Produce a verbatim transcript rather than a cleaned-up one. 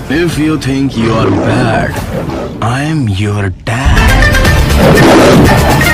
If you think you are bad, I'm your dad.